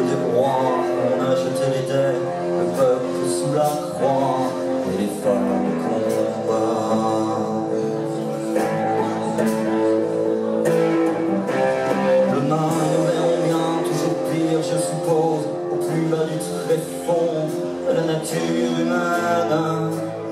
des rois, on a jeté les dés, le peuple sous la croix et les femmes au combat. Le mal on vient toujours pire, je suppose, au plus bas du tréfonds de la nature humaine.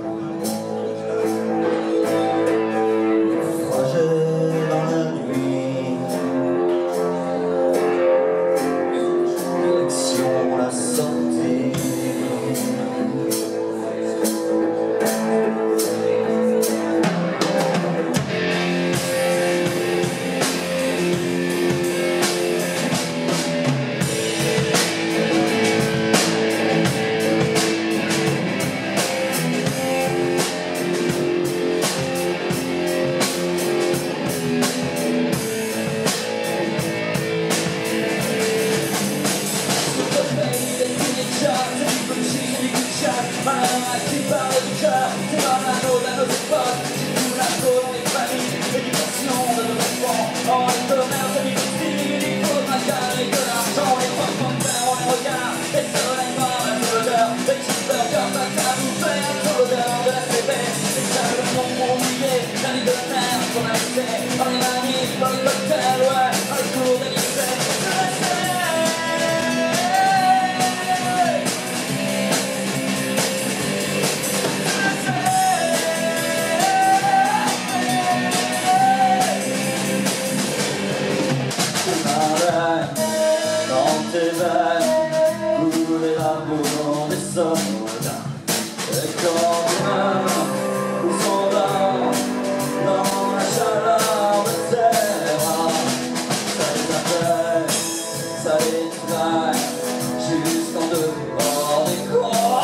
Dans tes veines, couler l'amour des soldats. Et quand demain, nous sont là, dans la chaleur de terre, ça les appelle, ça les traîne, jusqu'en dehors des corps.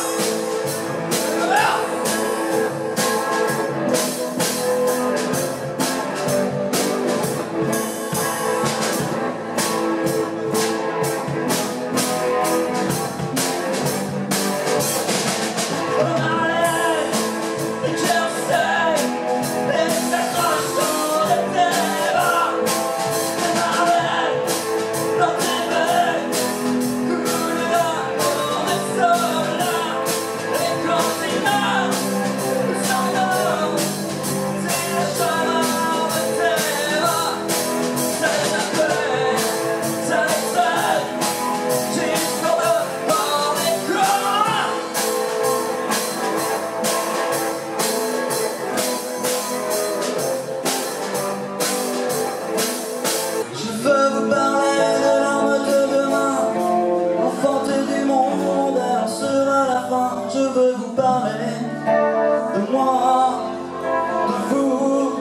Je veux vous parler de moi, de vous.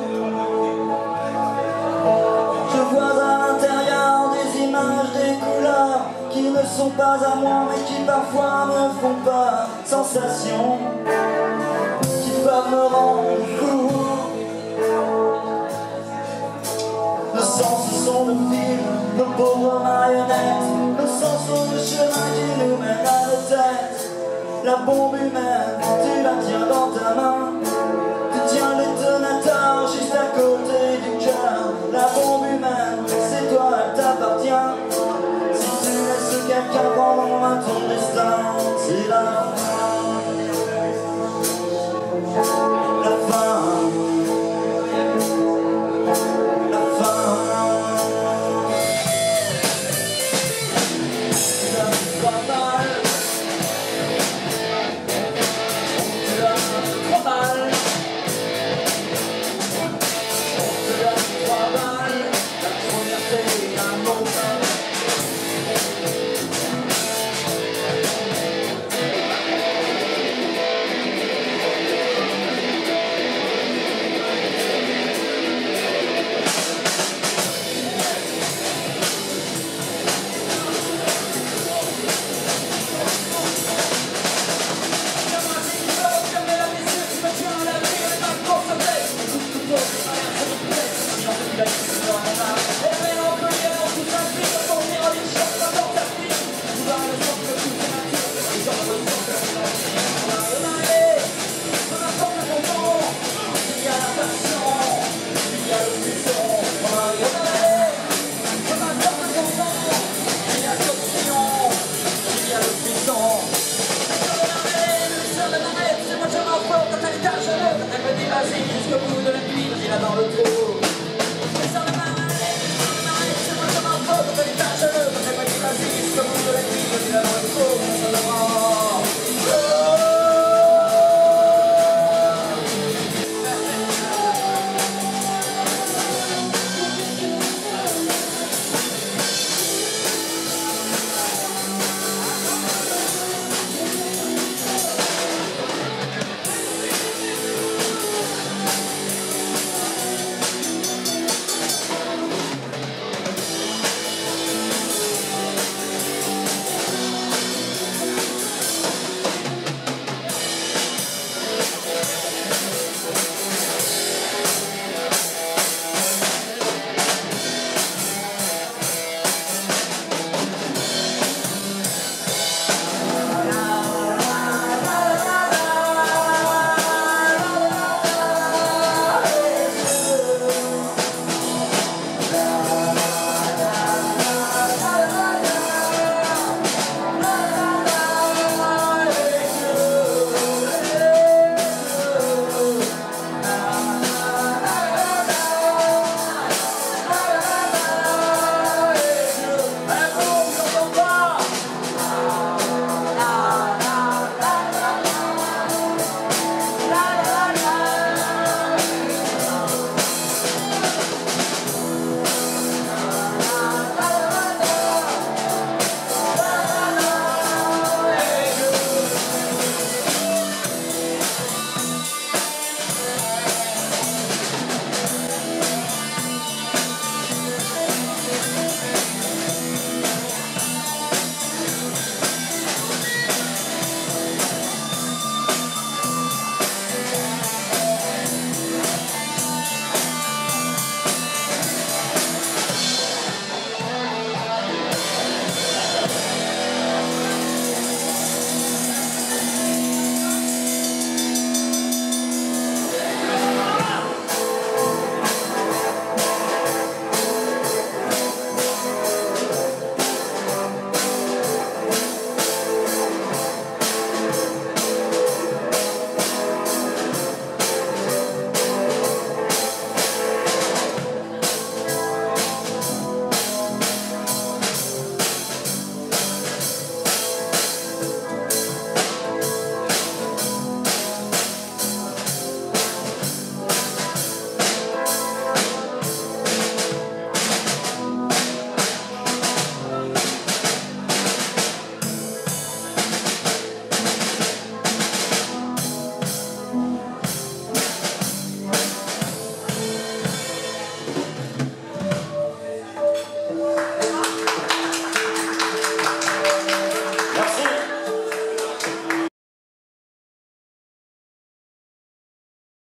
Je vois à l'intérieur des images, des couleurs qui ne sont pas à moi mais qui parfois me font peur. Sensations qui peuvent me rendre fou. Nos sens sont nos films, nos pauvres marionnettes. Nos sens sont le chemin qui nous mène à nos têtes. La bombe humaine, tu la tiens dans ta main. Tu tiens le détonateur juste à côté du cœur. La bombe humaine, c'est toi, elle t'appartient. Si tu laisses quelqu'un prendre en main ton destin,